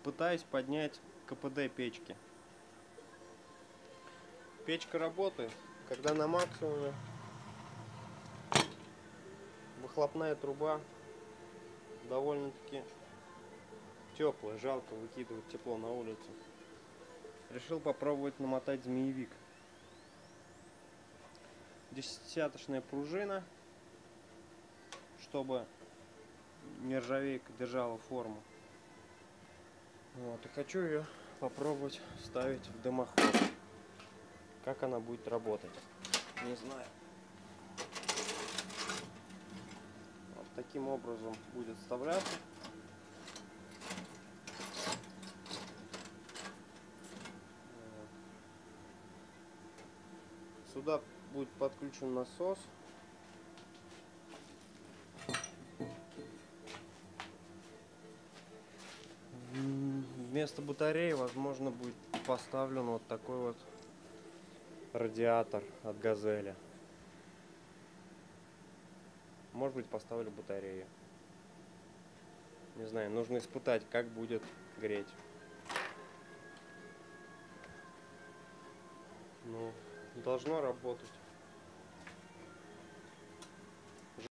Пытаюсь поднять КПД печки. Печка работает, когда на максимуме. Выхлопная труба довольно-таки теплая, жалко выкидывать тепло на улицу. Решил попробовать намотать змеевик. 10-сяточная пружина, чтобы нержавейка держала форму. Вот, и хочу ее попробовать вставить в дымоход. Как она будет работать, не знаю. Вот таким образом будет вставляться. Сюда будет подключен насос. Вместо батареи, возможно, будет поставлен вот такой вот радиатор от Газели. Может быть, поставлю батарею. Не знаю, нужно испытать, как будет греть. Ну, должно работать.